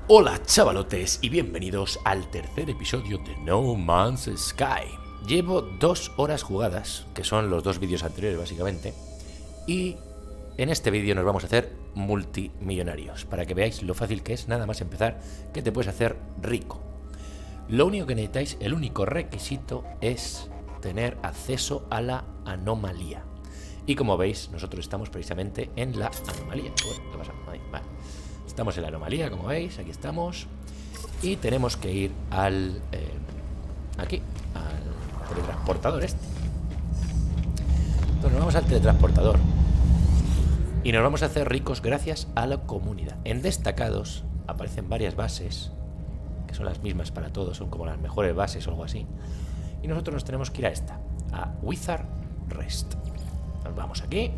Hola chavalotes y bienvenidos al tercer episodio de No Man's Sky. Llevo 2 horas jugadas, que son los 2 vídeos anteriores básicamente, y en este vídeo nos vamos a hacer multimillonarios, para que veáis lo fácil que es nada más empezar, que te puedes hacer rico. Lo único que necesitáis, el único requisito es tener acceso a la anomalía. Y como veis, nosotros estamos precisamente en la anomalía. Bueno, ¿qué pasa? Ahí, vale. Estamos en la anomalía, como veis, aquí estamos. Y tenemos que ir al... aquí, al teletransportador este. Entonces nos vamos al teletransportador. Y nos vamos a hacer ricos gracias a la comunidad. En destacados aparecen varias bases, que son las mismas para todos, son como las mejores bases o algo así. Y nosotros nos tenemos que ir a esta, a Wizard Rest. Nos vamos aquí.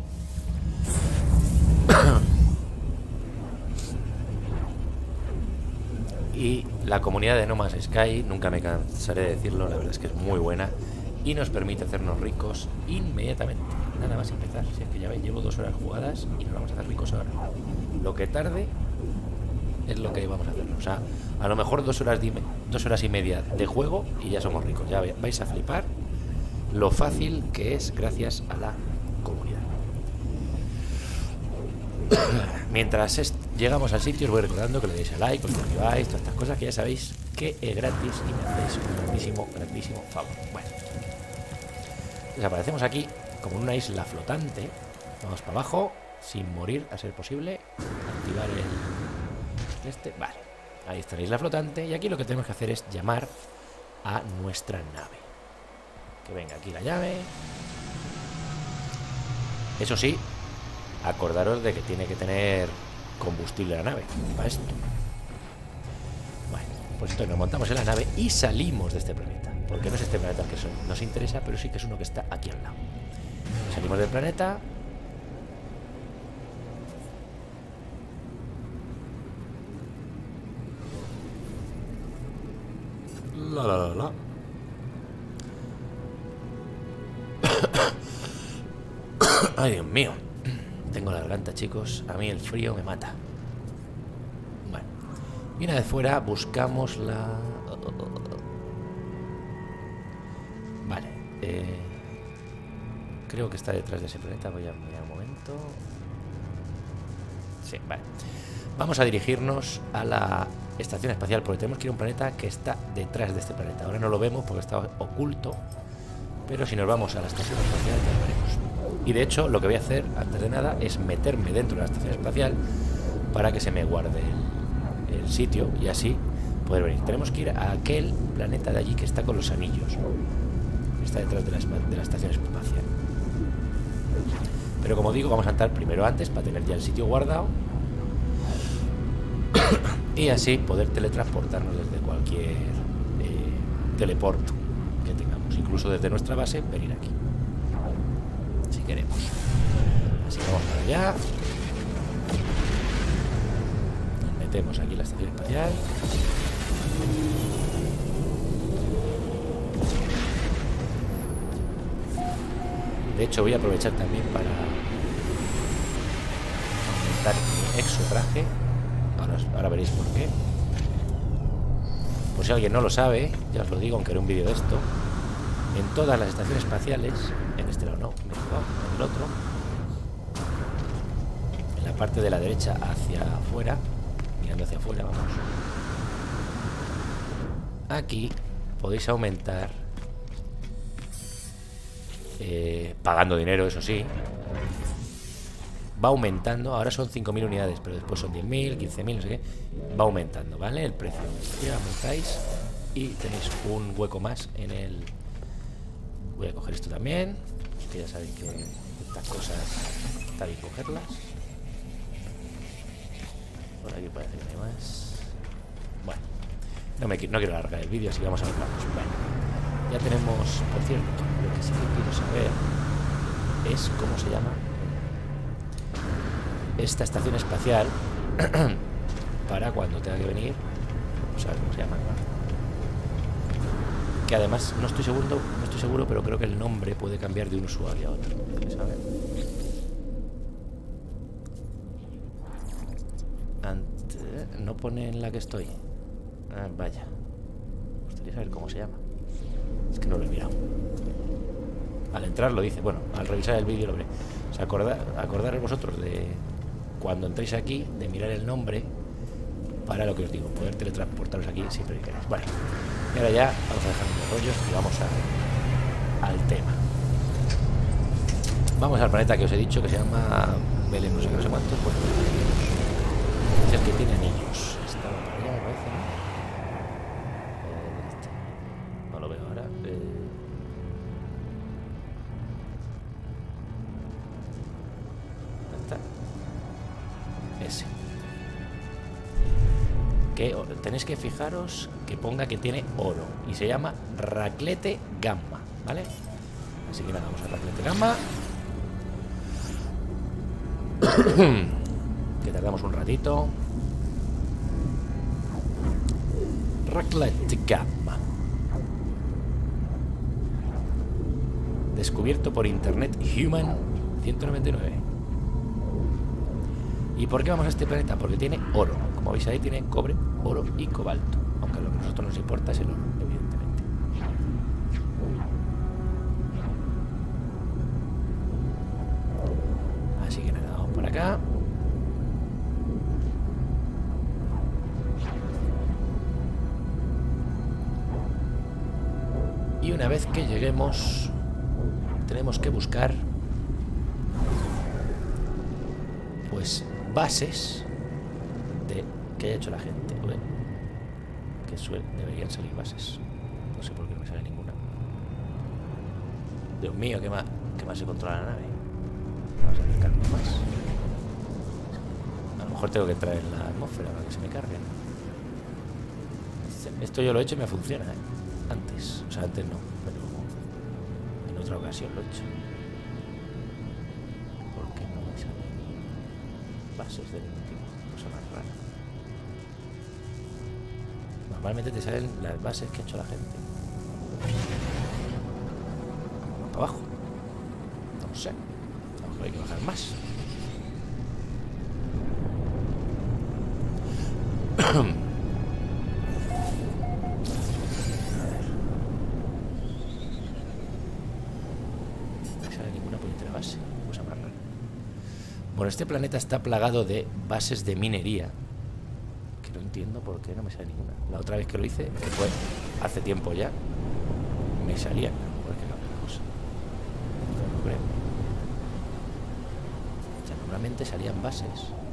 Y la comunidad de No Man's Sky, nunca me cansaré de decirlo, la verdad es que es muy buena y nos permite hacernos ricos inmediatamente, nada más empezar. Si es que ya veis, llevo 2 horas jugadas y nos vamos a hacer ricos ahora. Lo que tarde es lo que vamos a hacer. O sea, a lo mejor 2 horas y media de juego y ya somos ricos. Ya vais a flipar lo fácil que es gracias a la comunidad. Mientras llegamos al sitio, os voy recordando que le deis a like, que os suscribáis, todas estas cosas que ya sabéis que es gratis y me hacéis un grandísimo favor. Bueno, desaparecemos aquí como en una isla flotante. Vamos para abajo sin morir, a ser posible. Activar el... Vale, ahí está la isla flotante. Y aquí lo que tenemos que hacer es llamar a nuestra nave. Que venga aquí la llave. Eso sí, acordaros de que tiene que tener combustible la nave para esto. Bueno, pues entonces nos montamos en la nave y salimos de este planeta. Porque no es este planeta el que nos interesa, pero sí que es uno que está aquí al lado. Salimos del planeta. La. Ay, Dios mío. Tengo la garganta, chicos. A mí el frío me mata. Bueno. Y una vez fuera buscamos la... Vale. Creo que está detrás de ese planeta. Voy a mirar un momento. Sí, vale. Vamos a dirigirnos a la estación espacial, porque tenemos que ir a un planeta que está detrás de este planeta. Ahora no lo vemos porque está oculto, pero si nos vamos a la estación espacial ya lo veremos. Y de hecho lo que voy a hacer antes de nada es meterme dentro de la estación espacial para que se me guarde el sitio y así poder venir. Tenemos que ir a aquel planeta de allí que está con los anillos, está detrás de la estación espacial. Pero como digo, vamos a entrar primero antes para tener ya el sitio guardado y así poder teletransportarnos desde cualquier teleporto que tengamos, incluso desde nuestra base, venir aquí si queremos. Así que vamos para allá, nos metemos aquí en la estación espacial. De hecho voy a aprovechar también para aumentar mi exotraje. Ahora veréis por qué. Por si alguien no lo sabe, ya os lo digo, aunque era un vídeo de esto. En todas las estaciones espaciales, en este lado no, me he equivocado, en el otro, en la parte de la derecha hacia afuera, mirando hacia afuera, vamos. Aquí podéis aumentar, pagando dinero, eso sí. Va aumentando, ahora son 5.000 unidades, pero después son 10.000, 15.000, no sé qué. Va aumentando, ¿vale? El precio. Y aumentáis y tenéis un hueco más en el... Voy a coger esto también, que ya sabéis que estas cosas está bien cogerlas. Por aquí parece que no hay más. Bueno, no quiero alargar el vídeo, así que vamos a verlo. Bueno, ya tenemos, por cierto, lo que sí que quiero saber es cómo se llama esta estación espacial para cuando tenga que venir. Vamos a ver cómo se llama, ¿no? Que además no estoy seguro, pero creo que el nombre puede cambiar de un usuario a otro. ¿Sabes? No pone en la que estoy. Vaya. Me gustaría saber cómo se llama. Es que no lo he mirado. Al entrar lo dice. Bueno, al revisar el vídeo lo veré. O sea, acordaros vosotros de cuando entréis aquí, de mirar el nombre para lo que os digo, poder teletransportaros aquí siempre que queráis. Vale. Y ahora ya vamos a dejar los rollos y vamos al tema. Vamos al planeta que os he dicho, que se llama Belén, no sé qué, no sé cuántos. Pues es el que tiene anillos. Estaba para allá, me parece, ¿no? ¿Dónde está? No lo veo ahora. ¿Dónde está? Ese. Que tenéis que fijaros que ponga que tiene oro. Y se llama Raclete Gamma, ¿vale? Así que nada, vamos a Raclete Gamma. Que tardamos un ratito. Raclete Gamma. Descubierto por Internet Human 199. ¿Y por qué vamos a este planeta? Porque tiene oro. Como veis ahí, tiene cobre, oro y cobalto. Aunque lo que a nosotros nos importa es el oro, evidentemente. Así que nada, vamos por acá. Y una vez que lleguemos, tenemos que buscar pues bases de que haya hecho la gente. Joder, que deberían salir bases. No sé por qué no me sale ninguna. Dios mío, ¿qué más se controla la nave? Vamos a acercarnos más. A lo mejor tengo que entrar en la atmósfera para que se me carguen. Esto yo lo he hecho y me funciona, ¿eh? Antes. O sea, antes no, pero en otra ocasión lo he hecho. ¿Por qué no me salen bases del último? Cosa más rara. Normalmente te salen las bases que ha hecho la gente. Vamos para abajo. No sé. A lo mejor hay que bajar más. Bueno, este planeta está plagado de bases de minería, que no entiendo por qué no me sale ninguna. La otra vez que lo hice, que fue hace tiempo ya, me salían. ¿Por qué cambia la cosa? No creo. O sea, normalmente salían bases.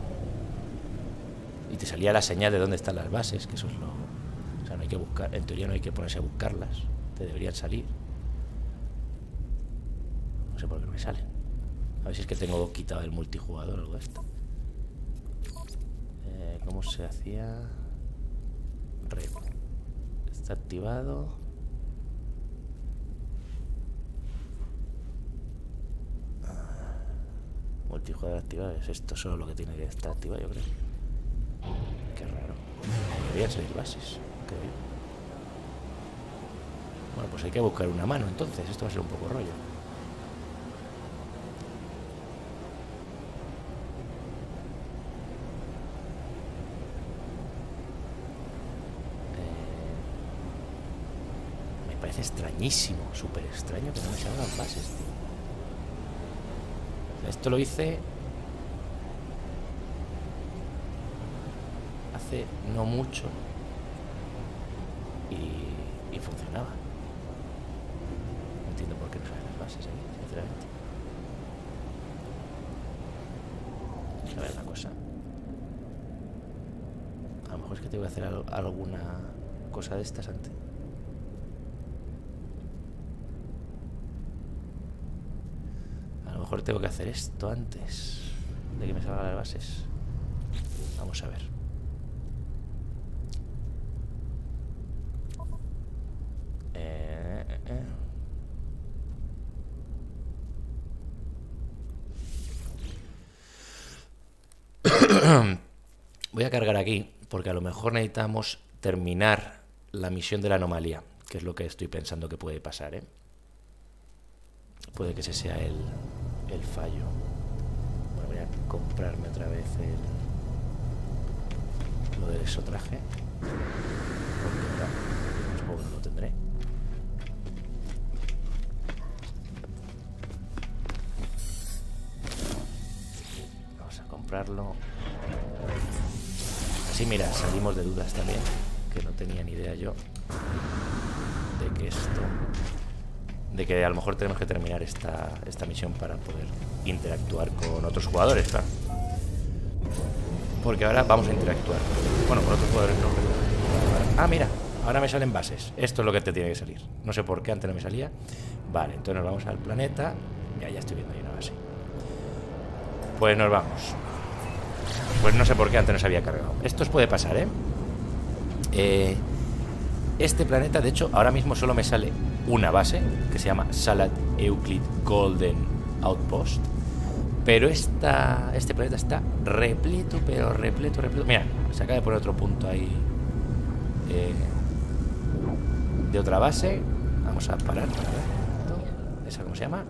Y te salía la señal de dónde están las bases, que eso es lo... O sea, no hay que buscar, en teoría no hay que ponerse a buscarlas. Te deberían salir. No sé por qué no me salen. A ver si es que tengo quitado el multijugador o algo de esto. ¿Cómo se hacía? Red. Está activado. Multijugador activado. Es esto solo lo que tiene que estar activado, yo creo. Qué raro. Deberían salir bases, creo yo. Bueno, pues hay que buscar una mano entonces. Esto va a ser un poco rollo. Parece extrañísimo, súper extraño que no me salgan bases, tío. Esto lo hice hace no mucho y funcionaba. No entiendo por qué no salen las bases ahí, sinceramente. A ver una cosa. A lo mejor es que tengo que hacer alguna cosa de estas antes. A lo mejor tengo que hacer esto antes de que me salgan las bases. Vamos a ver. Voy a cargar aquí porque a lo mejor necesitamos terminar la misión de la anomalía, que es lo que estoy pensando que puede pasar, ¿eh? Puede que ese sea el fallo. Bueno, voy a comprarme otra vez el exotraje. Porque ahora supongo que no lo tendré. Vamos a comprarlo. Así, mira, salimos de dudas también, que no tenía ni idea yo de que esto... De que a lo mejor tenemos que terminar esta misión para poder interactuar con otros jugadores, claro. Porque ahora vamos a interactuar. Bueno, con otros jugadores no, pero... Ah, mira, ahora me salen bases. Esto es lo que te tiene que salir. No sé por qué antes no me salía. Vale, entonces nos vamos al planeta. Ya estoy viendo ahí una base. Pues nos vamos. Pues no sé por qué antes no se había cargado. Esto os puede pasar, ¿eh? Este planeta, de hecho, ahora mismo solo me sale una base, que se llama Salad Euclid Golden Outpost. Pero este planeta está repleto, pero repleto. Mira, se acaba de poner otro punto ahí de otra base. Vamos a parar para ver. ¿Esa cómo se llama?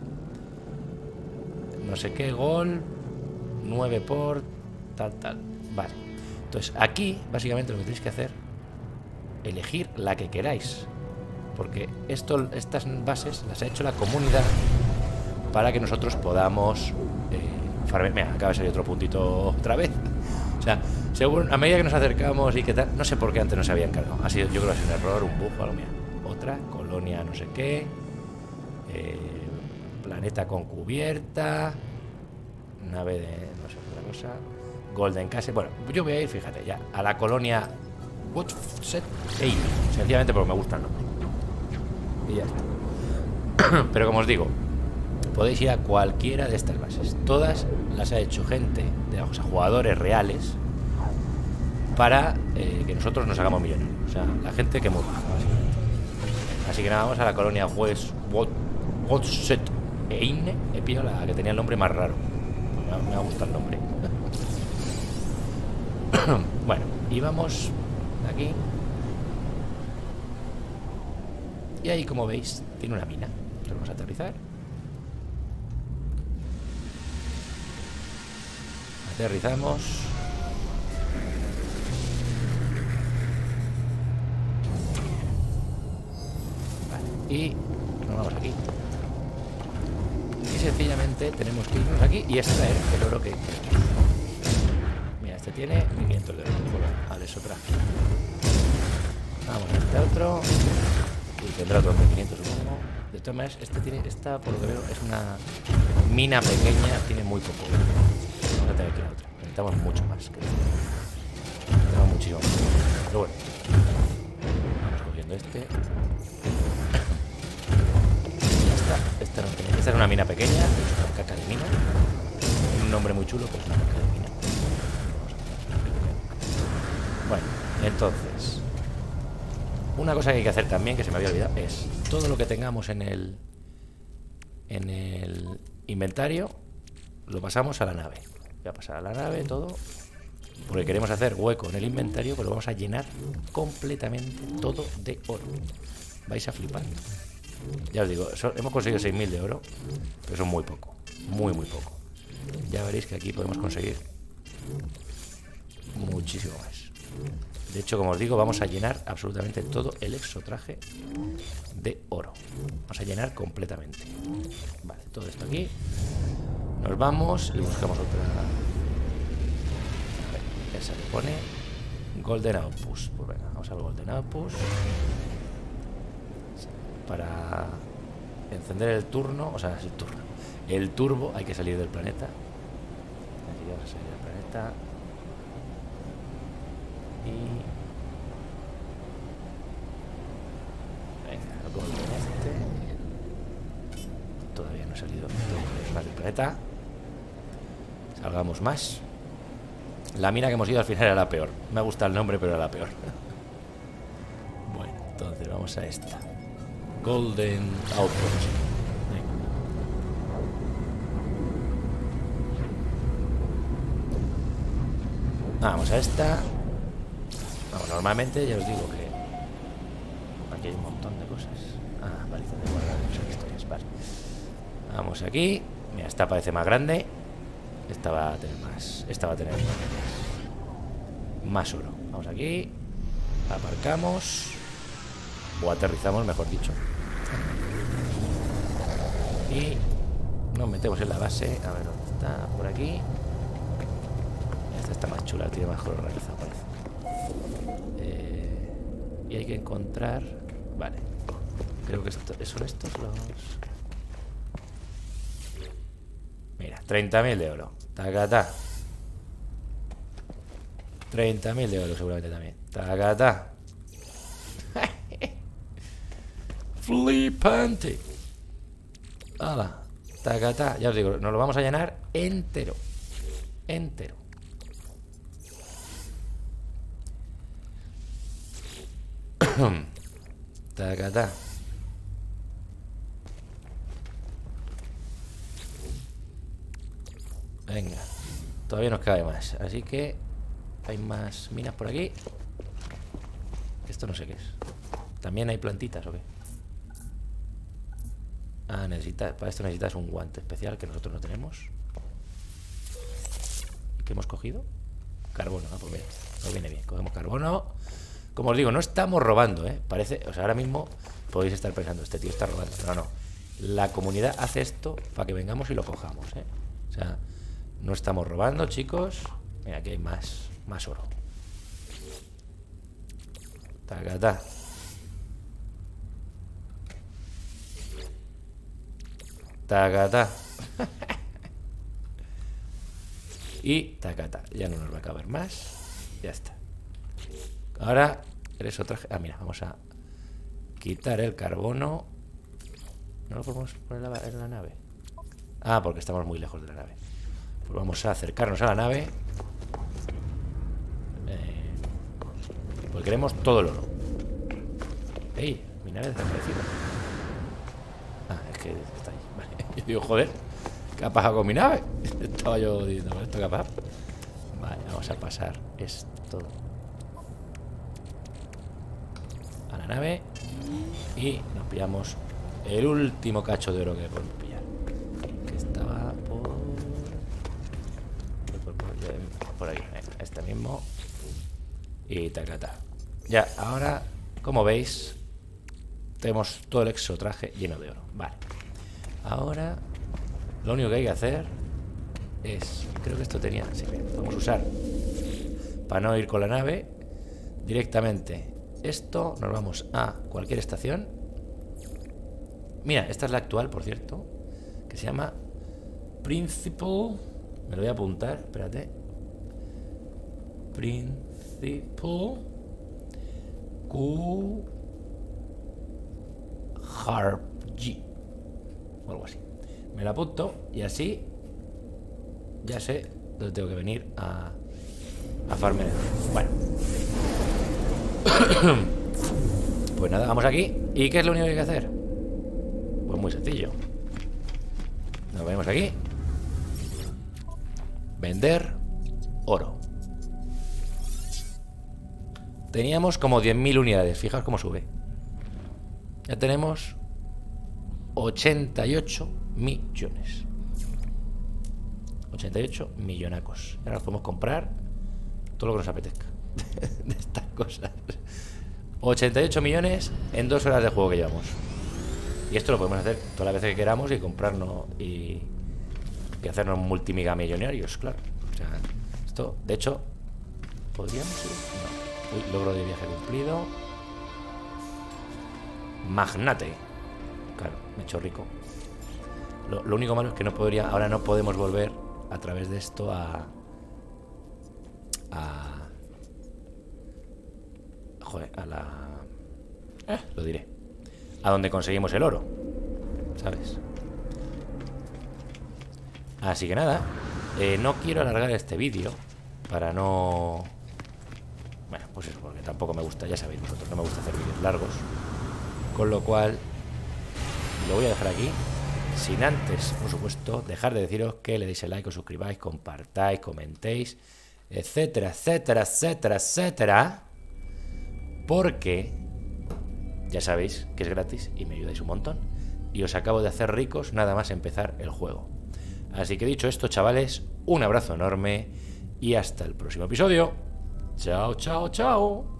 No sé qué, gol 9 por tal. Vale. Entonces aquí, básicamente lo que tenéis que hacer, elegir la que queráis. Porque estas bases las ha hecho la comunidad para que nosotros podamos farmear. Mira, acaba de salir otro puntito otra vez. O sea, según a medida que nos acercamos y que tal, no sé por qué antes no se había encargado. Ha sido, yo creo que ha sido un error, un bug, algo. Mira, otra colonia, no sé qué, planeta con cubierta, nave de no sé otra cosa, Golden Case. Bueno, yo voy a ir, fíjate, ya a la colonia Woodset Amy, sencillamente porque me gusta el nombre. Y ya está. Pero como os digo, podéis ir a cualquiera de estas bases. Todas las ha hecho gente, o sea, jugadores reales, para que nosotros nos hagamos millonarios. O sea, la gente que mueva, básicamente. Así que nada, vamos a la colonia Woodset Amy. He pillado la que tenía el nombre más raro. Me ha gustado el nombre. Bueno, y vamos de aquí. Y ahí, como veis, tiene una mina. Entonces vamos a aterrizar. Aterrizamos. Vale. Y nos vamos aquí. Y sencillamente tenemos que irnos aquí y extraer el oro que... Mira, este tiene 500 de oro. Vale, es otra. Vamos a este otro. Y tendrá otros 500, supongo. De todas maneras, esta, por lo que veo, es una mina pequeña, tiene muy poco. Vamos a tener que ir a otra. Necesitamos mucho más que esto. Necesitamos muchísimo más. Pero bueno. Vamos cogiendo este. Ya está. Esta no tiene. Esta es una mina pequeña, es una caca de mina. Tiene un nombre muy chulo, pero es una caca de mina. Bueno, entonces... Una cosa que hay que hacer también, que se me había olvidado, es todo lo que tengamos en el inventario, lo pasamos a la nave. Voy a pasar a la nave todo, porque queremos hacer hueco en el inventario, pero lo vamos a llenar completamente todo de oro. Vais a flipar. Ya os digo, hemos conseguido 6.000 de oro, pero son muy poco, muy poco. Ya veréis que aquí podemos conseguir muchísimo más. De hecho, como os digo, vamos a llenar absolutamente todo el exotraje de oro. Vamos a llenar completamente. Vale, todo esto aquí. Nos vamos y buscamos otra. A ver, esa que pone Golden Outpost. Pues venga, vamos al Golden Outpost. Para encender el turno, o sea, el turno. El turbo, hay que salir del planeta. Aquí vamos a salir del planeta. Y venga, el Golden este. Todavía no ha salido más del planeta. Salgamos más. La mina que hemos ido al final era la peor. Me ha gustado el nombre, pero era la peor. Bueno, entonces vamos a esta Golden Outpost. Vamos a esta. Vamos, normalmente ya os digo que aquí hay un montón de cosas. Ah, vale, de guardar muchas historias. Vale. Vamos aquí. Mira, esta parece más grande. Esta va a tener más. Esta va a tener más oro. Vamos aquí. Aparcamos. O aterrizamos, mejor dicho. Y nos metemos en la base. A ver dónde está. Por aquí. Esta está más chula, tiene más color realizado, parece. Y hay que encontrar... Vale. Creo que son estos los... Mira, 30.000 de oro. Tacata. 30.000 de oro seguramente también. Tacata. Flipante. Hala. Tacata. Ya os digo, nos lo vamos a llenar entero. Entero. Tacata. Venga. Todavía nos cabe más. Así que hay más minas por aquí. Esto no sé qué es. ¿También hay plantitas o qué? Ah, para esto necesitas un guante especial que nosotros no tenemos. ¿Y qué hemos cogido? Carbono, ¿no? Pues mira, nos viene bien. Cogemos carbono. Como os digo, no estamos robando, ¿eh? Parece, o sea, ahora mismo podéis estar pensando, este tío está robando. No, no. La comunidad hace esto para que vengamos y lo cojamos, ¿eh? O sea, no estamos robando, chicos. Mira, aquí hay más oro. Tacata. Tacata. Y tacata. Ya no nos va a caber más. Ya está. Ahora eres otra... Ah, mira, vamos a quitar el carbono. ¿No lo podemos poner en la nave? Ah, porque estamos muy lejos de la nave. Pues vamos a acercarnos a la nave. Porque queremos todo el oro. ¡Ey! Mi nave ha desaparecido. Ah, es que está ahí. Vale. Yo digo, joder, ¿qué ha pasado con mi nave? Estaba yo diciendo, ¿esto qué ha pasado? Vale, vamos a pasar esto a la nave. Y nos pillamos el último cacho de oro que podemos pillar. Que estaba por ahí. Este mismo. Y tacata. Ya, ahora, como veis, tenemos todo el exotraje lleno de oro. Vale. Ahora, lo único que hay que hacer es... Creo que esto tenía... Sí, podemos usar para no ir con la nave directamente. Esto, nos vamos a cualquier estación. Mira, esta es la actual, por cierto, que se llama Principal. Me lo voy a apuntar, espérate. Principal Q Harp G o algo así. Me lo apunto y así ya sé dónde tengo que venir a farmear. Bueno. Pues nada, vamos aquí. ¿Y qué es lo único que hay que hacer? Pues muy sencillo. Nos venimos aquí. Vender oro. Teníamos como 10.000 unidades. Fijaos cómo sube. Ya tenemos 88 millones. 88 millonacos. Ahora nos podemos comprar todo lo que nos apetezca de estas cosas. 88 millones en 2 horas de juego que llevamos. Y esto lo podemos hacer todas las veces que queramos y comprarnos y hacernos multimillamillonarios, claro. O sea, esto, de hecho, ¿podríamos ir? No. Uy, logro de viaje cumplido. Magnate. Claro, me he hecho rico. Lo único malo es que no podría... Ahora no podemos volver a través de esto joder, a la... lo diré. A donde conseguimos el oro, ¿sabes? Así que nada, no quiero alargar este vídeo para no... Bueno, pues eso, porque tampoco me gusta, ya sabéis vosotros, no me gusta hacer vídeos largos. Con lo cual, lo voy a dejar aquí. Sin antes, por supuesto, dejar de deciros que le deis el like, os suscribáis, compartáis, comentéis, etcétera, etcétera, etcétera, etcétera. Porque ya sabéis que es gratis y me ayudáis un montón. Y os acabo de hacer ricos nada más empezar el juego. Así que dicho esto, chavales, un abrazo enorme y hasta el próximo episodio. Chao, chao, chao.